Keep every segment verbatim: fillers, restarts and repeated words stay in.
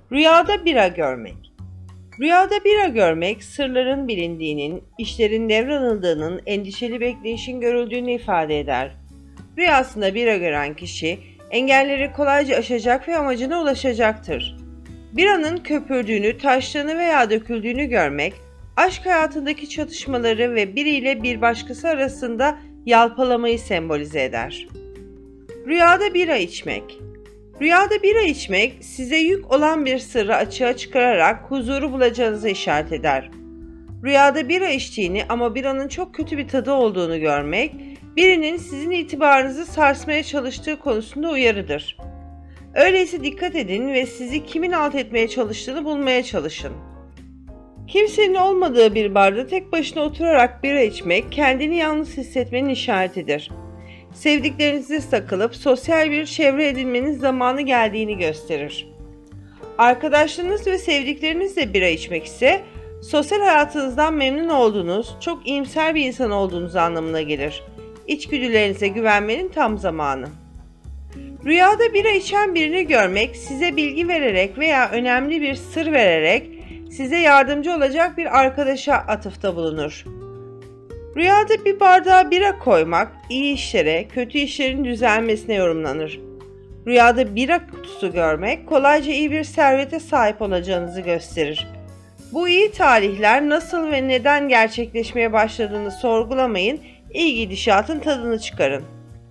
Rüyada bira görmek. Rüyada bira görmek, sırların bilindiğinin, işlerin devranıldığının, endişeli bekleyişin görüldüğünü ifade eder. Rüyasında bira gören kişi, engelleri kolayca aşacak ve amacına ulaşacaktır. Biranın köpürdüğünü, taştığını veya döküldüğünü görmek, aşk hayatındaki çatışmaları ve biriyle bir başkası arasında yalpalamayı sembolize eder. Rüyada bira içmek. Rüyada bira içmek, size yük olan bir sırrı açığa çıkararak huzuru bulacağınızı işaret eder. Rüyada bira içtiğini ama biranın çok kötü bir tadı olduğunu görmek, birinin sizin itibarınızı sarsmaya çalıştığı konusunda uyarıdır. Öyleyse dikkat edin ve sizi kimin alt etmeye çalıştığını bulmaya çalışın. Kimsenin olmadığı bir barda tek başına oturarak bira içmek, kendini yalnız hissetmenin işaretidir. Sevdiklerinizle takılıp sosyal bir çevre edinmenin zamanı geldiğini gösterir. Arkadaşlarınız ve sevdiklerinizle bira içmek ise sosyal hayatınızdan memnun olduğunuz, çok iyimser bir insan olduğunuz anlamına gelir. İçgüdülerinize güvenmenin tam zamanı. Rüyada bira içen birini görmek, size bilgi vererek veya önemli bir sır vererek size yardımcı olacak bir arkadaşa atıfta bulunur. Rüyada bir bardağa bira koymak, iyi işlere, kötü işlerin düzelmesine yorumlanır. Rüyada bira kutusu görmek, kolayca iyi bir servete sahip olacağınızı gösterir. Bu iyi talihler nasıl ve neden gerçekleşmeye başladığını sorgulamayın, iyi gidişatın tadını çıkarın.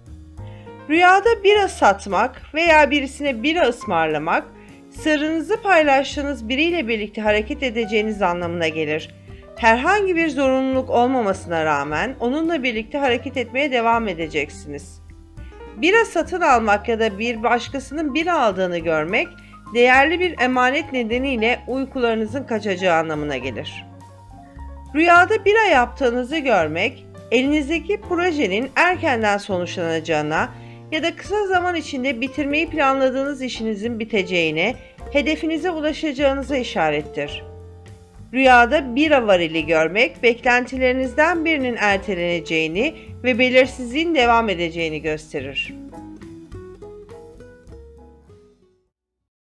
Rüyada bira satmak veya birisine bira ısmarlamak, sırrınızı paylaştığınız biriyle birlikte hareket edeceğiniz anlamına gelir. Herhangi bir zorunluluk olmamasına rağmen onunla birlikte hareket etmeye devam edeceksiniz. Bira satın almak ya da bir başkasının bira aldığını görmek, değerli bir emanet nedeniyle uykularınızın kaçacağı anlamına gelir. Rüyada bira yaptığınızı görmek, elinizdeki projenin erkenden sonuçlanacağına ya da kısa zaman içinde bitirmeyi planladığınız işinizin biteceğine, hedefinize ulaşacağınıza işarettir. Rüyada bira varili görmek, beklentilerinizden birinin erteleneceğini ve belirsizliğin devam edeceğini gösterir.